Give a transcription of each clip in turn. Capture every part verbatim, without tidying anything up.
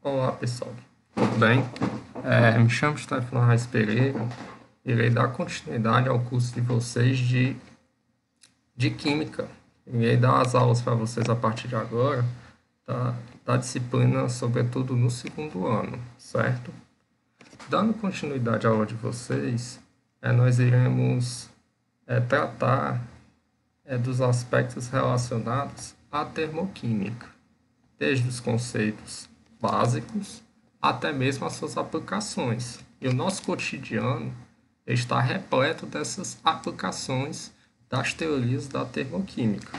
Olá pessoal, tudo bem? É, me chamo Stefano Arraes Pereira, irei dar continuidade ao curso de vocês de, de Química. Irei dar as aulas para vocês a partir de agora, da, da disciplina, sobretudo no segundo ano, certo? Dando continuidade à aula de vocês, é, nós iremos é, tratar é, dos aspectos relacionados à termoquímica, desde os conceitos básicos até mesmo as suas aplicações. E o nosso cotidiano está repleto dessas aplicações das teorias da termoquímica.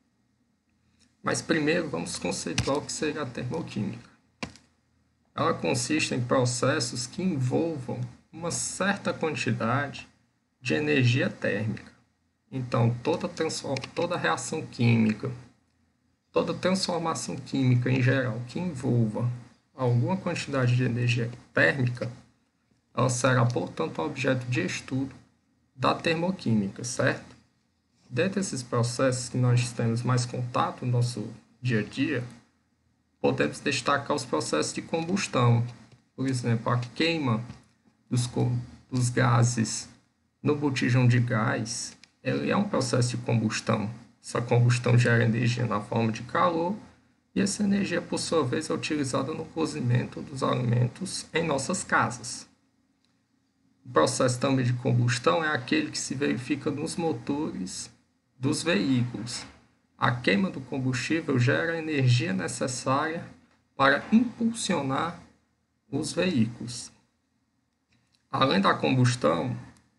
Mas primeiro vamos conceituar o que seria a termoquímica. Ela consiste em processos que envolvam uma certa quantidade de energia térmica. Então, toda, toda reação química, toda transformação química em geral que envolva alguma quantidade de energia térmica, ela será, portanto, objeto de estudo da termoquímica, certo? Dentre esses processos que nós temos mais contato no nosso dia a dia, podemos destacar os processos de combustão. Por exemplo, a queima dos, dos gases no botijão de gás, ele é um processo de combustão. Essa combustão gera energia na forma de calor e essa energia, por sua vez, é utilizada no cozimento dos alimentos em nossas casas. O processo também de combustão é aquele que se verifica nos motores dos veículos. A queima do combustível gera a energia necessária para impulsionar os veículos. Além da combustão,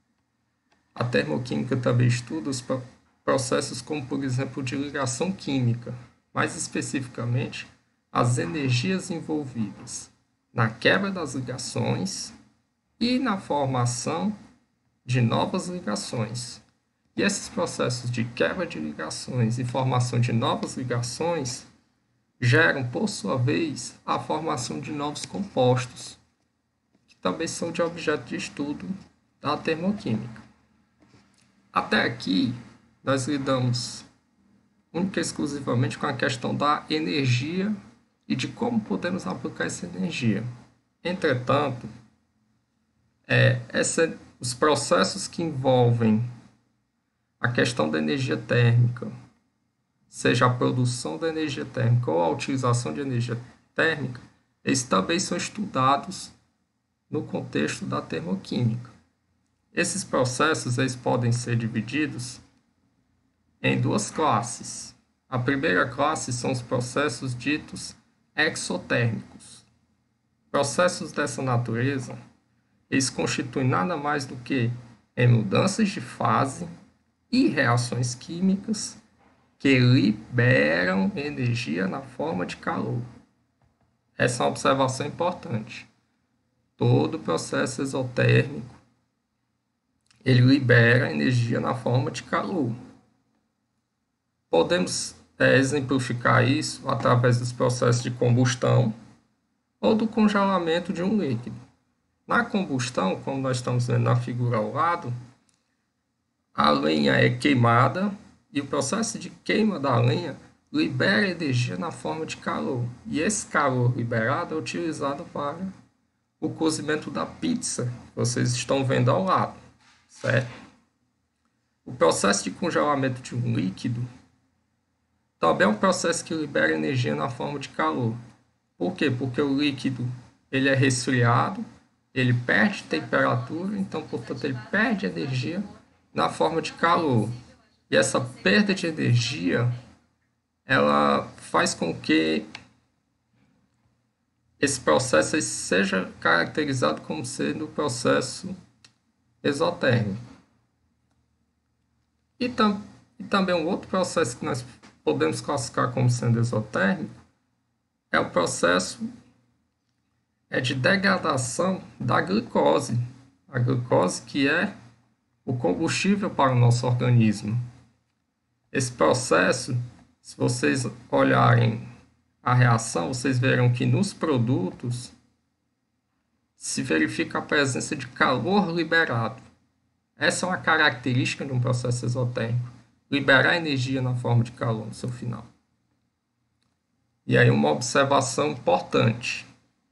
a termoquímica também estuda os processos como, por exemplo, de ligação química, mais especificamente, as energias envolvidas na quebra das ligações e na formação de novas ligações. E esses processos de quebra de ligações e formação de novas ligações geram, por sua vez, a formação de novos compostos, que também são de objeto de estudo da termoquímica. Até aqui, nós lidamos única e exclusivamente com a questão da energia e de como podemos aplicar essa energia. Entretanto, é, essa, os processos que envolvem a questão da energia térmica, seja a produção da energia térmica ou a utilização de energia térmica, eles também são estudados no contexto da termoquímica. Esses processos eles podem ser divididos em duas classes. A primeira classe são os processos ditos exotérmicos. Processos dessa natureza, eles constituem nada mais do que em mudanças de fase e reações químicas que liberam energia na forma de calor. Essa é uma observação importante. Todo processo exotérmico, ele libera energia na forma de calor. Podemos é, exemplificar isso através dos processos de combustão ou do congelamento de um líquido. Na combustão, como nós estamos vendo na figura ao lado, a lenha é queimada e o processo de queima da lenha libera energia na forma de calor. E esse calor liberado é utilizado para o cozimento da pizza, que vocês estão vendo ao lado, certo? O processo de congelamento de um líquido também é um processo que libera energia na forma de calor. Por quê? Porque o líquido ele é resfriado, ele perde temperatura, então, portanto, ele perde energia na forma de calor. E essa perda de energia, ela faz com que esse processo seja caracterizado como sendo o processo exotérmico. E, tam, e também um outro processo que nós podemos classificar como sendo exotérmico é o processo é de degradação da glicose. A glicose que é o combustível para o nosso organismo. Esse processo, se vocês olharem a reação, vocês verão que nos produtos se verifica a presença de calor liberado. Essa é uma característica de um processo exotérmico. Liberar energia na forma de calor no seu final. E aí uma observação importante.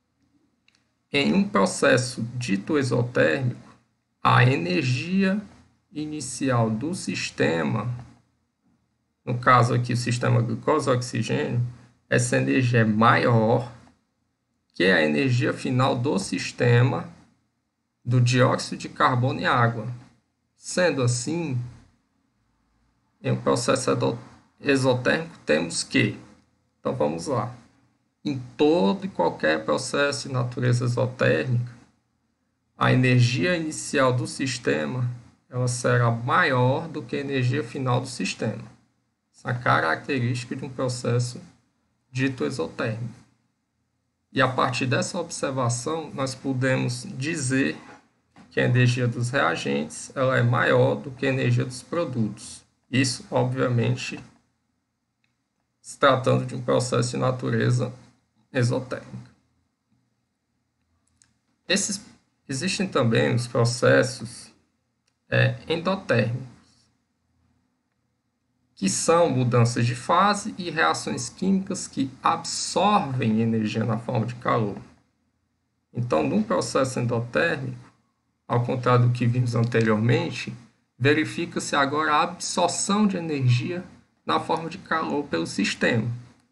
Em um processo dito exotérmico, a energia inicial do sistema, no caso aqui o sistema glucose-oxigênio, essa energia é maior que a energia final do sistema do dióxido de carbono e água. Sendo assim, em um processo exotérmico temos que, então vamos lá, em todo e qualquer processo de natureza exotérmica, a energia inicial do sistema ela será maior do que a energia final do sistema. Essa é a característica de um processo dito exotérmico. E a partir dessa observação, nós podemos dizer que a energia dos reagentes ela é maior do que a energia dos produtos. Isso, obviamente, se tratando de um processo de natureza exotérmica. Esses, existem também os processos é, endotérmicos, que são mudanças de fase e reações químicas que absorvem energia na forma de calor. Então, num processo endotérmico, ao contrário do que vimos anteriormente, verifica-se agora a absorção de energia na forma de calor pelo sistema.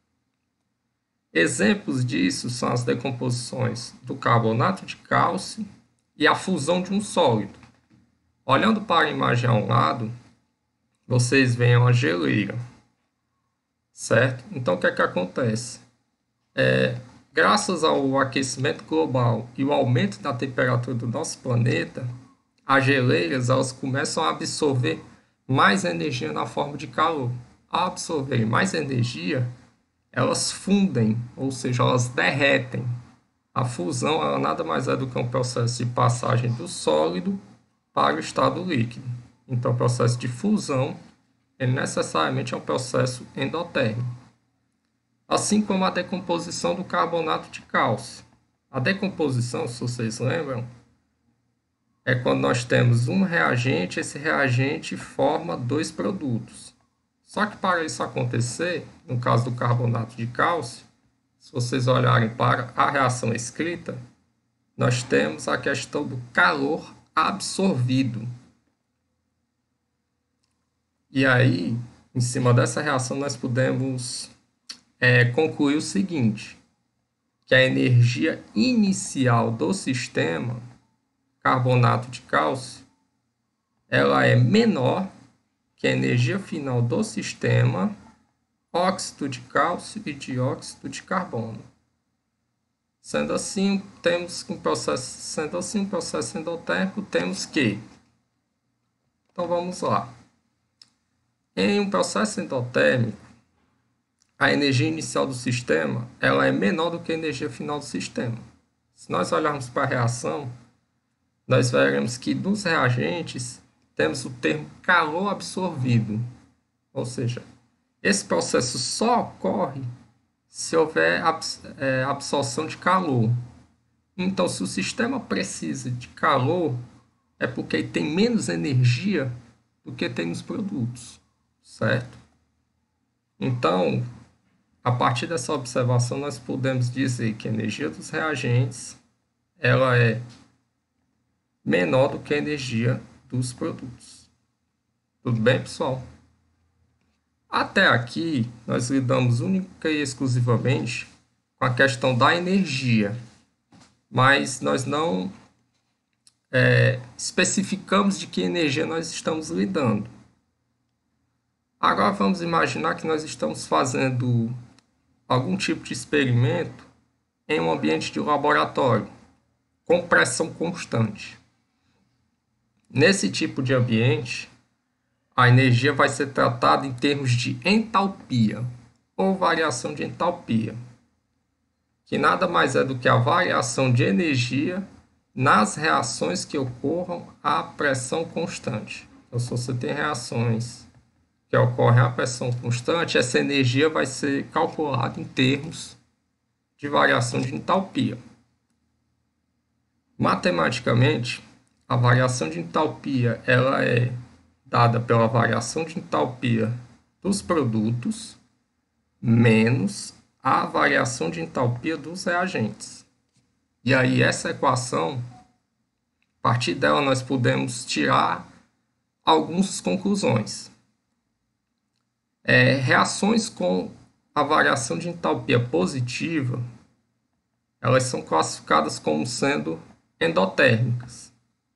Exemplos disso são as decomposições do carbonato de cálcio e a fusão de um sólido. Olhando para a imagem ao lado, vocês veem uma geleira, certo? Então, o que é que acontece? É, graças ao aquecimento global e o aumento da temperatura do nosso planeta, as geleiras elas começam a absorver mais energia na forma de calor. Ao absorver mais energia, elas fundem, ou seja, elas derretem. A fusão ela nada mais é do que um processo de passagem do sólido para o estado líquido. Então, o processo de fusão ele necessariamente é um processo endotérmico. Assim como a decomposição do carbonato de cálcio. A decomposição, se vocês lembram, é quando nós temos um reagente, esse reagente forma dois produtos. Só que para isso acontecer, no caso do carbonato de cálcio, se vocês olharem para a reação escrita, nós temos a questão do calor absorvido. E aí, em cima dessa reação, nós podemos é, concluir o seguinte, que a energia inicial do sistema, carbonato de cálcio, ela é menor que a energia final do sistema, óxido de cálcio e dióxido de carbono. Sendo assim, temos um processo, sendo assim, um processo endotérmico, temos que. Então vamos lá. Em um processo endotérmico, a energia inicial do sistema ela é menor do que a energia final do sistema. Se nós olharmos para a reação, nós veremos que nos reagentes temos o termo calor absorvido. Ou seja, esse processo só ocorre se houver é, absorção de calor. Então, se o sistema precisa de calor, é porque tem menos energia do que tem nos produtos, certo? Então, a partir dessa observação, nós podemos dizer que a energia dos reagentes ela é menor do que a energia dos produtos. Tudo bem, pessoal? Até aqui, nós lidamos única e exclusivamente com a questão da energia, mas nós não é, especificamos de que energia nós estamos lidando. Agora vamos imaginar que nós estamos fazendo algum tipo de experimento em um ambiente de laboratório, com pressão constante. Nesse tipo de ambiente, a energia vai ser tratada em termos de entalpia, ou variação de entalpia, que nada mais é do que a variação de energia nas reações que ocorram à pressão constante. Então, se você tem reações que ocorrem à pressão constante, essa energia vai ser calculada em termos de variação de entalpia. Matematicamente, a variação de entalpia ela é dada pela variação de entalpia dos produtos menos a variação de entalpia dos reagentes. E aí essa equação, a partir dela nós podemos tirar algumas conclusões. É, reações com a variação de entalpia positiva, elas são classificadas como sendo endotérmicas.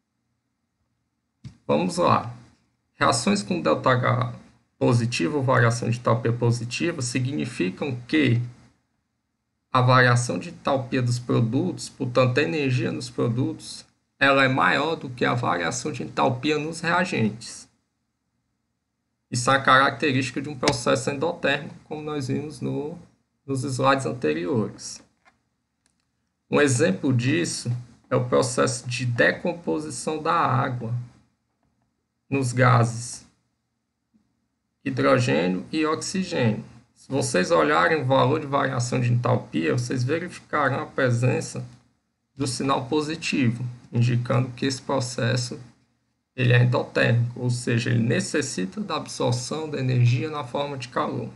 Vamos lá. Reações com ΔH positivo ou variação de entalpia positiva significam que a variação de entalpia dos produtos, portanto a energia nos produtos, ela é maior do que a variação de entalpia nos reagentes. Isso é a característica de um processo endotérmico, como nós vimos no, nos slides anteriores. Um exemplo disso é o processo de decomposição da água nos gases hidrogênio e oxigênio. Se vocês olharem o valor de variação de entalpia, vocês verificarão a presença do sinal positivo, indicando que esse processo ele é endotérmico, ou seja, ele necessita da absorção da energia na forma de calor.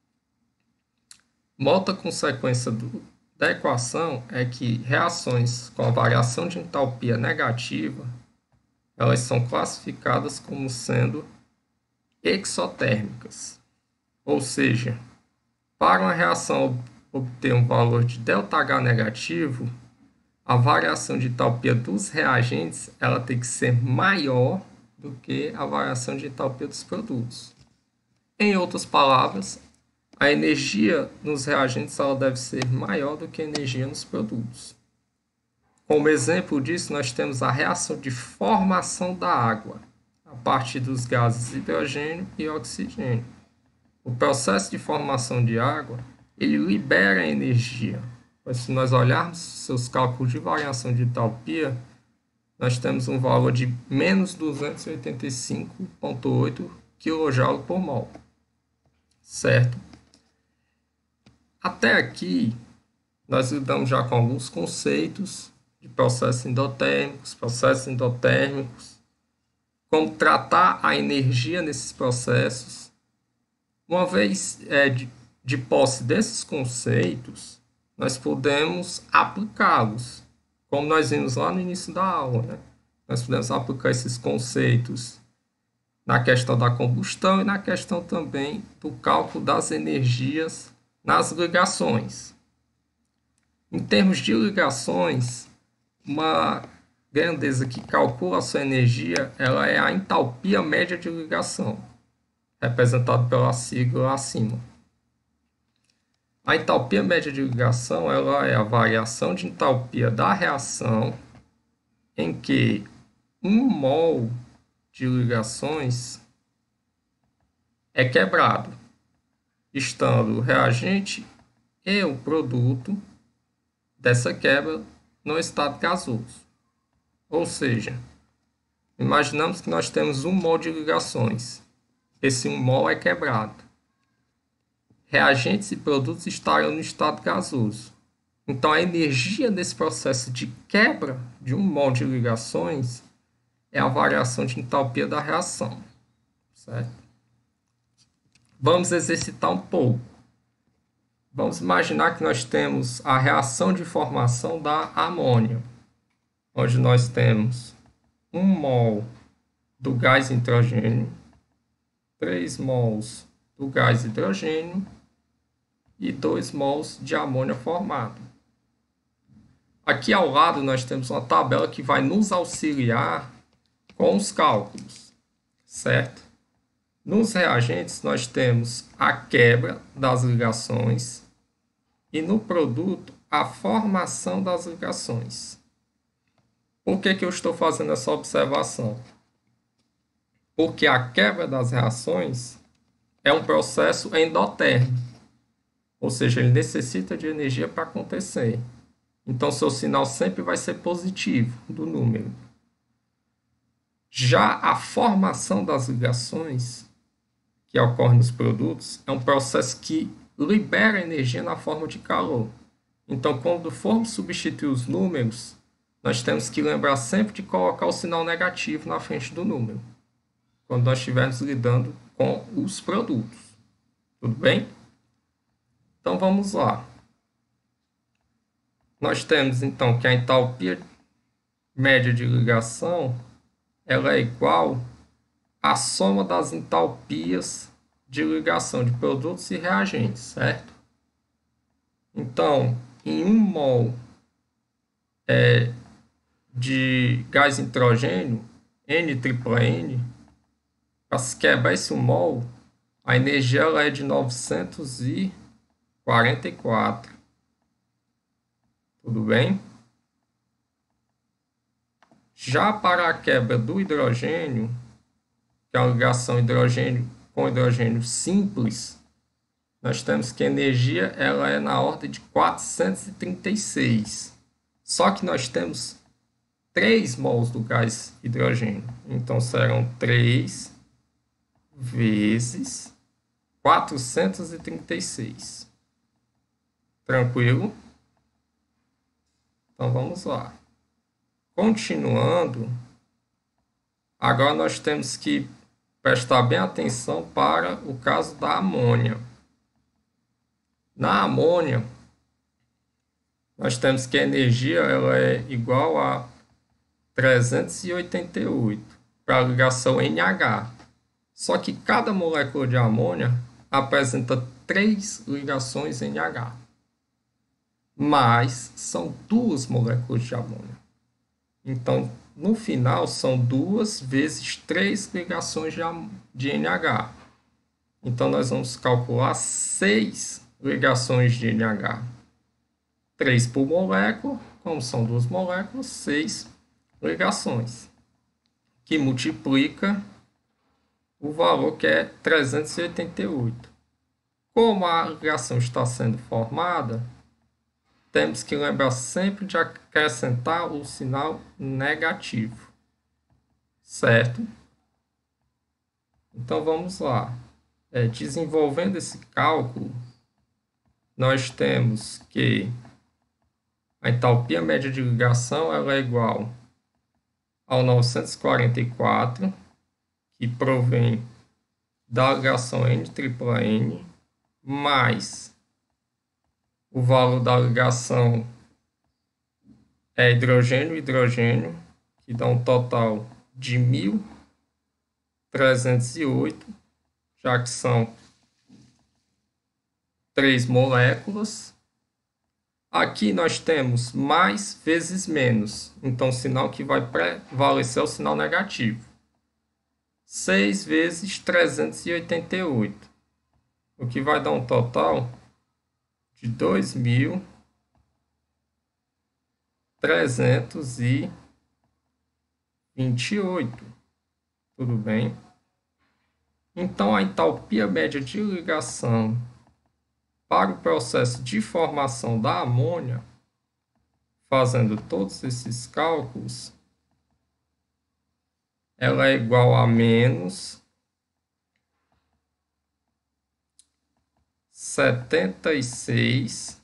Uma outra consequência do, da equação é que reações com a variação de entalpia negativa, elas são classificadas como sendo exotérmicas, ou seja, para uma reação obter um valor de ΔH negativo, a variação de entalpia dos reagentes ela tem que ser maior do que a variação de entalpia dos produtos. Em outras palavras, a energia nos reagentes ela deve ser maior do que a energia nos produtos. Como exemplo disso, nós temos a reação de formação da água a partir dos gases hidrogênio e oxigênio. O processo de formação de água ele libera energia. Mas se nós olharmos seus cálculos de variação de entalpia, nós temos um valor de menos duzentos e oitenta e cinco vírgula oito quilojoule por mol. Certo? Até aqui, nós lidamos já com alguns conceitos de processos endotérmicos, processos endotérmicos, como tratar a energia nesses processos. Uma vez é, de, de posse desses conceitos, nós podemos aplicá-los, como nós vimos lá no início da aula, né? Nós podemos aplicar esses conceitos na questão da combustão e na questão também do cálculo das energias nas ligações. Em termos de ligações, uma grandeza que calcula a sua energia, ela é a entalpia média de ligação, representada pela sigla acima. A entalpia média de ligação ela é a variação de entalpia da reação em que um mol de ligações é quebrado, estando o reagente e o produto dessa quebra no estado gasoso. Ou seja, imaginamos que nós temos um mol de ligações. Esse um mol é quebrado. Reagentes e produtos estarão no estado gasoso. Então, a energia desse processo de quebra de um mol de ligações é a variação de entalpia da reação. Certo? Vamos exercitar um pouco. Vamos imaginar que nós temos a reação de formação da amônia, onde nós temos um mol do gás nitrogênio, três mols do gás hidrogênio e dois mols de amônia formado. Aqui ao lado nós temos uma tabela que vai nos auxiliar com os cálculos, certo? Nos reagentes nós temos a quebra das ligações e no produto a formação das ligações. Por que que eu estou fazendo essa observação? Porque a quebra das reações é um processo endotérmico, ou seja, ele necessita de energia para acontecer. Então, seu sinal sempre vai ser positivo do número. Já a formação das ligações, que ocorre nos produtos, é um processo que libera energia na forma de calor. Então, quando formos substituir os números, nós temos que lembrar sempre de colocar o sinal negativo na frente do número, quando nós estivermos lidando com os produtos. Tudo bem? Então, vamos lá. nós temos então que a entalpia média de ligação ela é igual à soma das entalpias de ligação de produtos e reagentes, certo? Então, em um mol é, de gás nitrogênio, N tripla N, para se quebrar esse um mol, a energia ela é de novecentos e quarenta e quatro. Tudo bem? Já para a quebra do hidrogênio, que é a ligação hidrogênio com hidrogênio simples, nós temos que a energia ela é na ordem de quatrocentos e trinta e seis. Só que nós temos três mols do gás hidrogênio. Então serão três vezes quatrocentos e trinta e seis. Tranquilo? Então vamos lá. Continuando, agora nós temos que prestar bem atenção para o caso da amônia. Na amônia, nós temos que a energia ela é igual a trezentos e oitenta e oito para a ligação N H. Só que cada molécula de amônia apresenta três ligações N H. Mas são duas moléculas de amônia. Então, no final, são duas vezes três ligações de, de N H. Então, nós vamos calcular seis ligações de N H. três por molécula, como são duas moléculas, seis ligações, que multiplica o valor que é trezentos e oitenta e oito. Como a ligação está sendo formada, temos que lembrar sempre de acrescentar o sinal negativo, certo? Então vamos lá. É, desenvolvendo esse cálculo, nós temos que a entalpia média de ligação ela é igual ao novecentos e quarenta e quatro, que provém da ligação N tripla N, mais o valor da ligação é hidrogênio-hidrogênio, que dá um total de mil trezentos e oito, já que são três moléculas. Aqui nós temos mais vezes menos, então o sinal que vai prevalecer é o sinal negativo. seis vezes trezentos e oitenta e oito, o que vai dar um total de dois mil trezentos e vinte e oito. Tudo bem? Então, a entalpia média de ligação para o processo de formação da amônia, fazendo todos esses cálculos, ela é igual a menos setenta e seis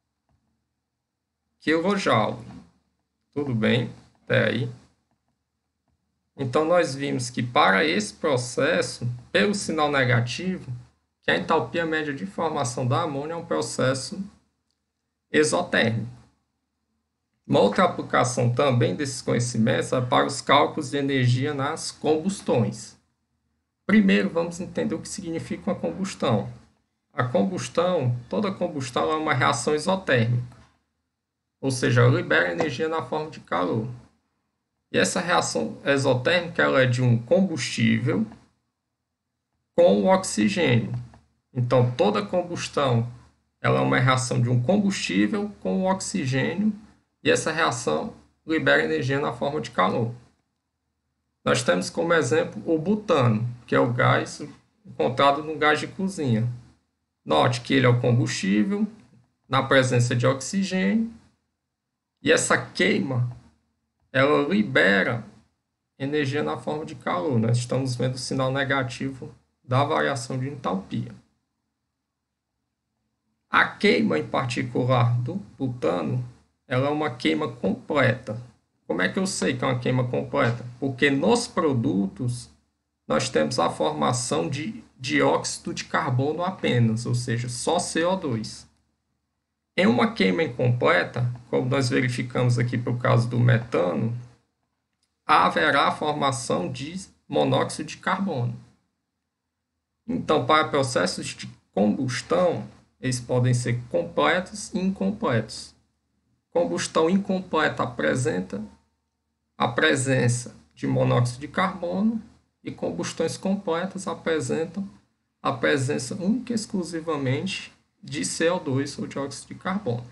quilojoule. Tudo bem? Até aí. Então, nós vimos que para esse processo, pelo sinal negativo, que a entalpia média de formação da amônia é um processo exotérmico. Uma outra aplicação também desses conhecimentos é para os cálculos de energia nas combustões. Primeiro, vamos entender o que significa uma combustão. A combustão, toda combustão é uma reação exotérmica, ou seja, libera energia na forma de calor. E essa reação exotérmica ela é de um combustível com o oxigênio. Então, toda combustão ela é uma reação de um combustível com o oxigênio, e essa reação libera energia na forma de calor. Nós temos como exemplo o butano, que é o gás encontrado no gás de cozinha. Note que ele é o combustível na presença de oxigênio, e essa queima ela libera energia na forma de calor. Nós estamos vendo o sinal negativo da variação de entalpia. A queima em particular do butano ela é uma queima completa. Como é que eu sei que é uma queima completa? Porque nos produtos nós temos a formação de dióxido de carbono apenas, ou seja, só C O dois. Em uma queima incompleta, como nós verificamos aqui para o caso do metano, haverá a formação de monóxido de carbono. Então, para processos de combustão, eles podem ser completos e incompletos. Combustão incompleta apresenta a presença de monóxido de carbono e combustões completas apresentam a presença única e exclusivamente de C O dois ou dióxido de carbono.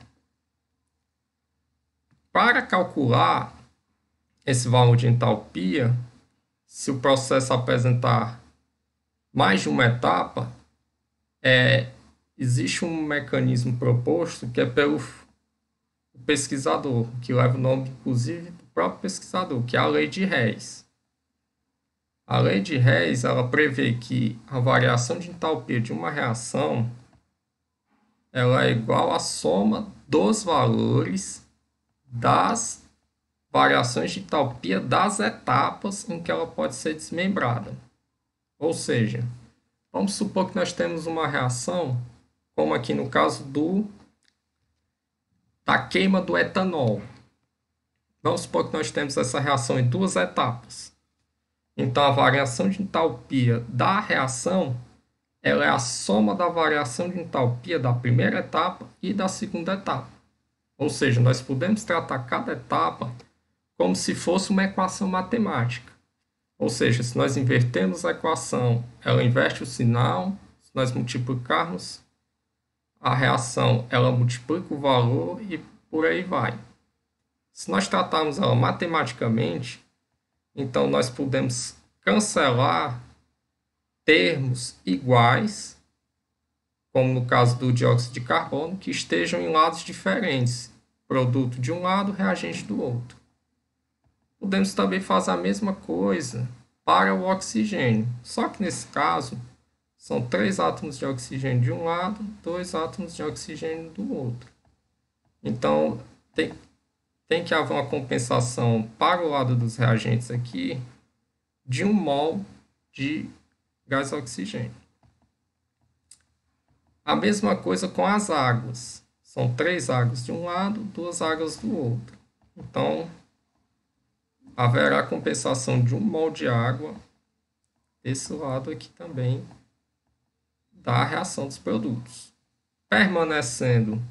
Para calcular esse valor de entalpia, se o processo apresentar mais de uma etapa, é, existe um mecanismo proposto que é pelo pesquisador, que leva o nome, inclusive, do próprio pesquisador, que é a lei de Hess. A lei de Hess, ela prevê que a variação de entalpia de uma reação ela é igual à soma dos valores das variações de entalpia das etapas em que ela pode ser desmembrada. Ou seja, vamos supor que nós temos uma reação, como aqui no caso do, da queima do etanol. Vamos supor que nós temos essa reação em duas etapas. Então, a variação de entalpia da reação ela é a soma da variação de entalpia da primeira etapa e da segunda etapa. Ou seja, nós podemos tratar cada etapa como se fosse uma equação matemática. Ou seja, se nós invertermos a equação, ela inverte o sinal. Se nós multiplicarmos a reação, ela multiplica o valor e por aí vai. Se nós tratarmos ela matematicamente, então nós podemos cancelar termos iguais, como no caso do dióxido de carbono, que estejam em lados diferentes, produto de um lado, reagente do outro. Podemos também fazer a mesma coisa para o oxigênio, só que nesse caso são três átomos de oxigênio de um lado, dois átomos de oxigênio do outro. Então, tem, tem que haver uma compensação para o lado dos reagentes aqui de um mol de gás oxigênio. A mesma coisa com as águas. São três águas de um lado, duas águas do outro. Então, haverá compensação de um mol de água desse lado aqui também da reação dos produtos, permanecendo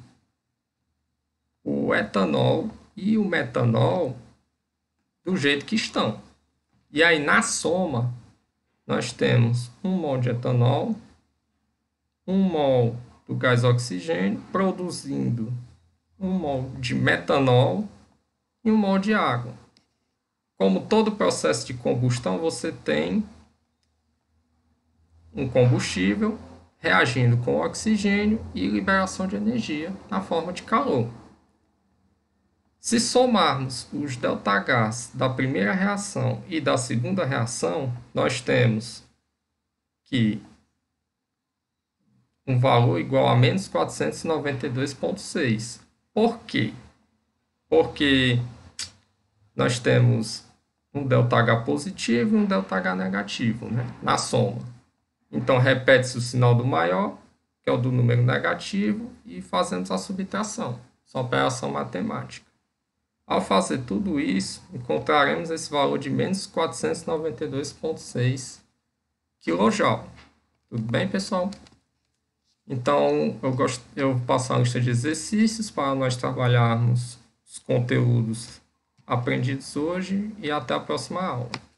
o etanol e o metanol do jeito que estão. E aí, na soma, nós temos um mol de etanol, um mol do gás oxigênio, produzindo um mol de metanol e um mol de água. Como todo processo de combustão, você tem um combustível reagindo com oxigênio e liberação de energia na forma de calor. Se somarmos os ΔH da primeira reação e da segunda reação, nós temos que um valor igual a menos quatrocentos e noventa e dois vírgula seis. Por quê? Porque nós temos um ΔH positivo e um ΔH negativo, né, na soma. Então, repete-se o sinal do maior, que é o do número negativo, e fazemos a subtração. Só operação matemática. Ao fazer tudo isso, encontraremos esse valor de menos quatrocentos e noventa e dois vírgula seis quilojoule. Tudo bem, pessoal? Então, eu, gosto, eu vou passar uma lista de exercícios para nós trabalharmos os conteúdos aprendidos hoje e até a próxima aula.